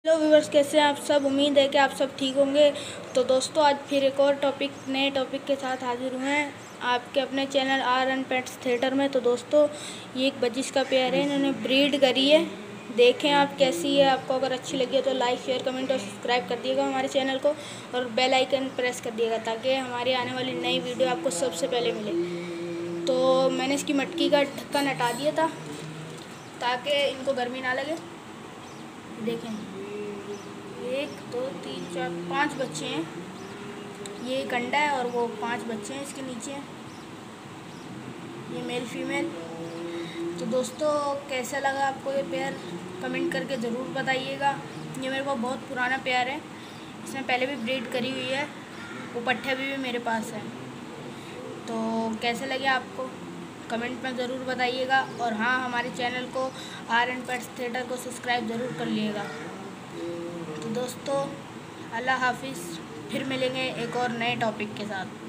Hello viewers, कैसे हैं आप सब। उम्मीद है कि आप सब ठीक होंगे। तो दोस्तों, आज फिर एक और नए टॉपिक के साथ हाजिर हुए हैं आपके अपने channel R N pets theatre में। तो दोस्तों, ये एक बजिश का पेयर है, इन्होंने ब्रीड करी है। देखें आप कैसी है। आपको अगर अच्छी लगी है तो लाइक, शेयर, कमेंट और सब्सक्राइब कर दिएगा हमारे चैनल को, और बेल आइकन प्रेस कर दिएगा ताकि हमारी आने वाली नई वीडियो आपको सबसे पहले मिले। तो मैंने इसकी मटकी का ढक्कन हटा दिया था ताकि इनको गर्मी ना लगे। देखें, 1 2 3 4 5 बच्चे हैं। ये एक अंडा है और वो 5 बच्चे हैं इसके नीचे। ये मेल फीमेल। तो दोस्तों, कैसा लगा आपको ये पेयर, कमेंट करके ज़रूर बताइएगा। ये मेरे पास बहुत पुराना पेयर है, इसमें पहले भी ब्रीड करी हुई है। वो पट्ठे भी मेरे पास है। तो कैसे लगे आपको कमेंट में ज़रूर बताइएगा। और हाँ, हमारे चैनल को आर एन पेट्स थिएटर को सब्सक्राइब ज़रूर कर लिएगा। तो दोस्तों, अल्लाह हाफिज़। फिर मिलेंगे एक और नए टॉपिक के साथ।